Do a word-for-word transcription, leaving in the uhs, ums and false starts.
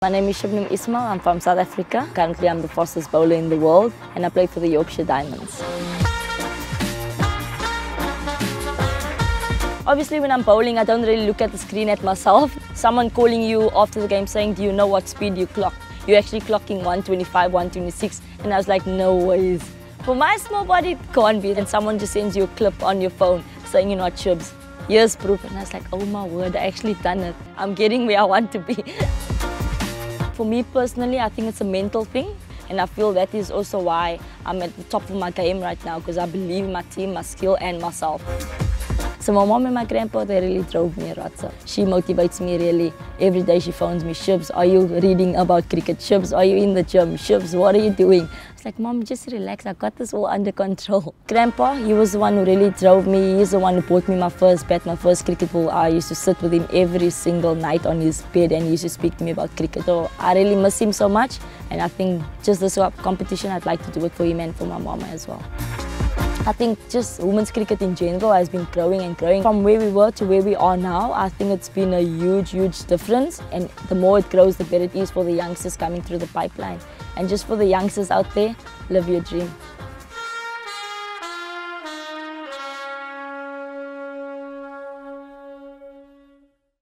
My name is Shabnim Ismail, I'm from South Africa. Currently I'm the fastest bowler in the world and I play for the Yorkshire Diamonds. Obviously when I'm bowling, I don't really look at the screen at myself. Someone calling you after the game saying, do you know what speed you clock? You're actually clocking one twenty-five, one twenty-six, and I was like, no ways. For my small body, it can't be. And someone just sends you a clip on your phone saying you're not shibs. Here's proof. And I was like, oh my word, I actually done it. I'm getting where I want to be. For me personally, I think it's a mental thing. And I feel that is also why I'm at the top of my game right now, because I believe in my team, my skill and myself. So my mom and my grandpa, they really drove me a lot. So she motivates me really. Every day she phones me, Shibs, are you reading about cricket? Shibs, are you in the gym? Shibs, what are you doing? It's like, Mom, just relax. I got this all under control. Grandpa, he was the one who really drove me. He's the one who bought me my first bat, my first cricket ball. I used to sit with him every single night on his bed and he used to speak to me about cricket. So I really miss him so much. And I think just this competition, I'd like to do it for him and for my mama as well. I think just women's cricket in general has been growing and growing. From where we were to where we are now, I think it's been a huge, huge difference. And the more it grows, the better it is for the youngsters coming through the pipeline. And just for the youngsters out there, live your dream.